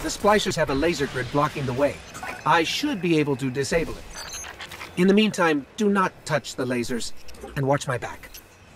The splicers have a laser grid blocking the way. I should be able to disable it. In the meantime, do not touch the lasers, and watch my back.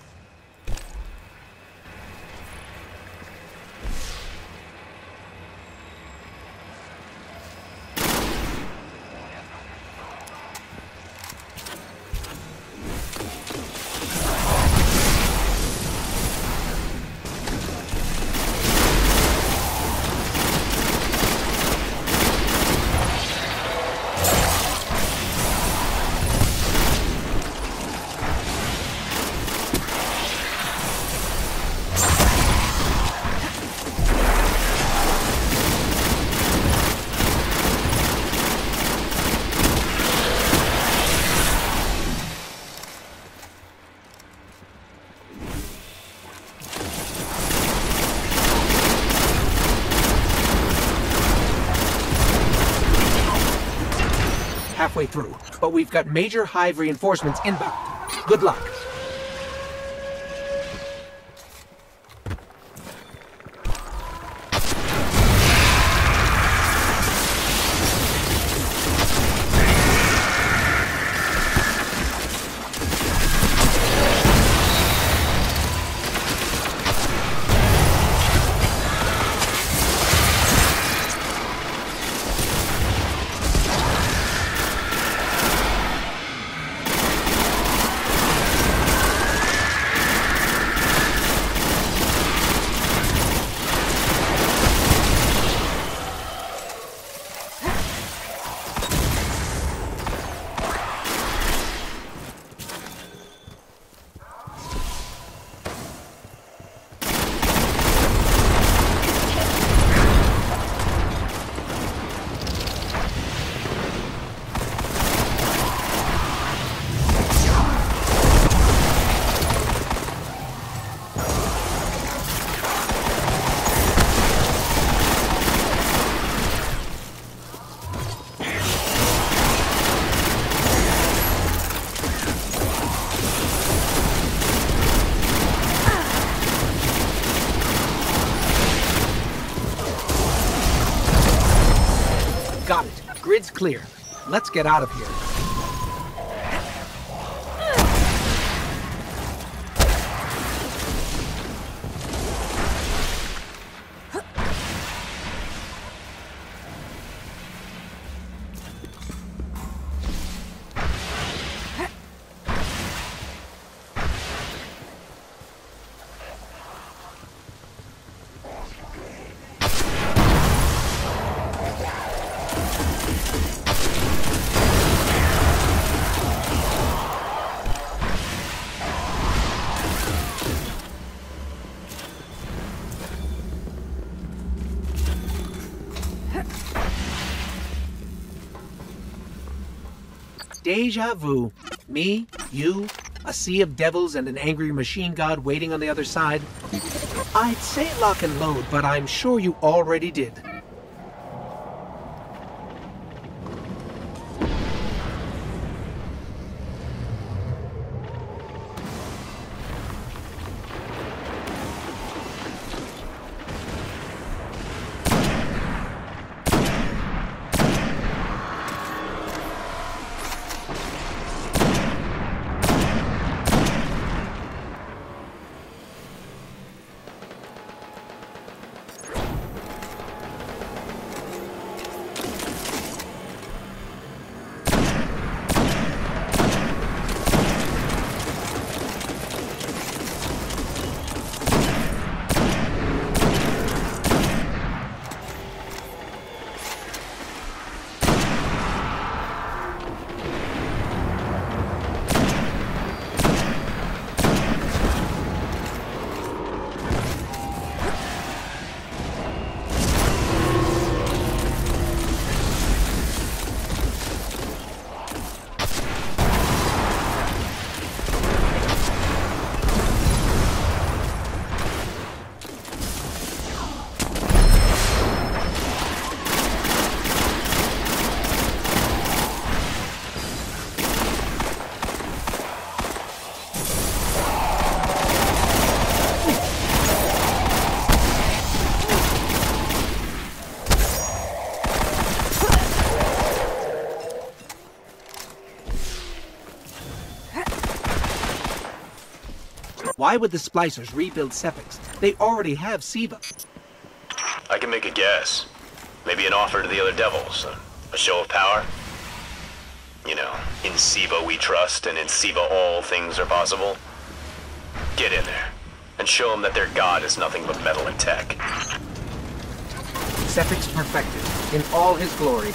Halfway through, but we've got major hive reinforcements inbound. Good luck. Got it. Grid's clear. Let's get out of here. Deja vu. Me, you, a sea of devils and an angry machine god waiting on the other side. I'd say lock and load, but I'm sure you already did. Why would the Splicers rebuild Sepix? They already have Siva. I can make a guess. Maybe an offer to the other devils. A show of power? You know, in Siva we trust, and in Siva all things are possible. Get in there, and show them that their god is nothing but metal and tech. Sepix perfected, in all his glory.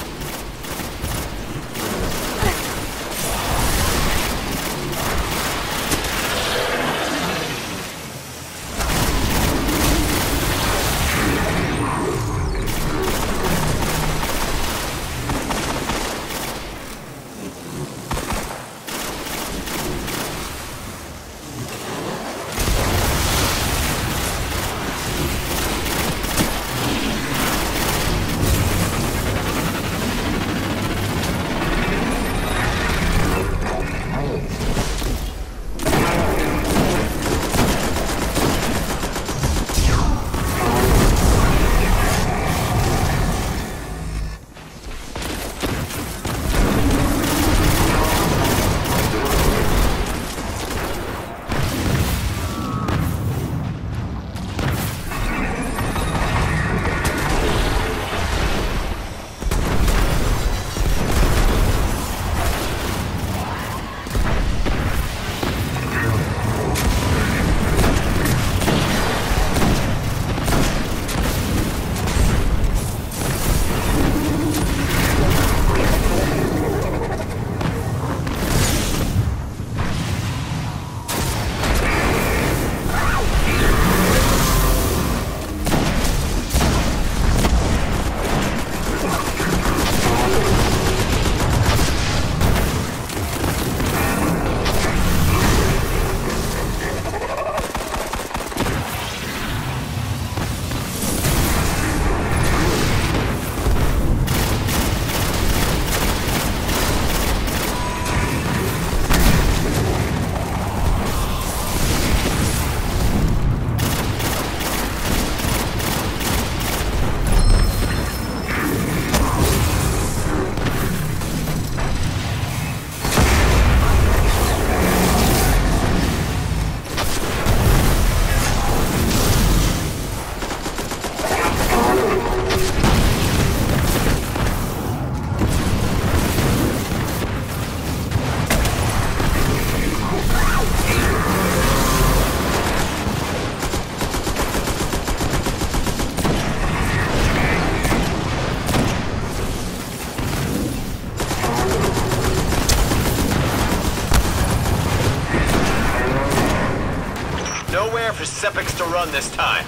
For Sepix to run this time.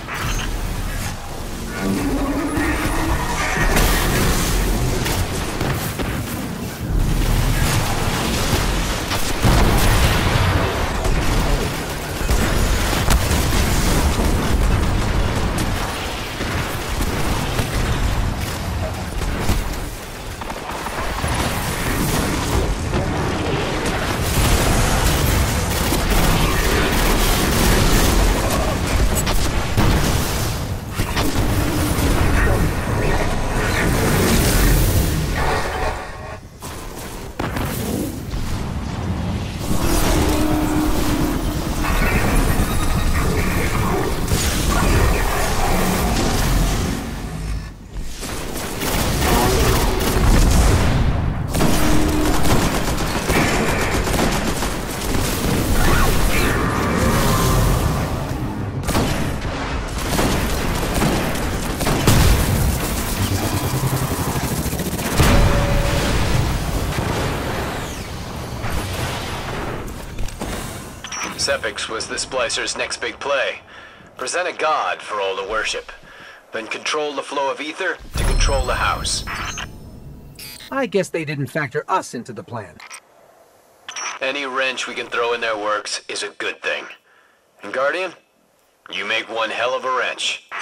Sepix was the Splicer's next big play. Present a god for all to worship. Then control the flow of ether to control the house. I guess they didn't factor us into the plan. Any wrench we can throw in their works is a good thing. And Guardian, you make one hell of a wrench.